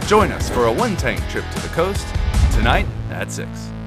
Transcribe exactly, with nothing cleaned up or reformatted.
Join us for a one-tank trip to the coast tonight at six.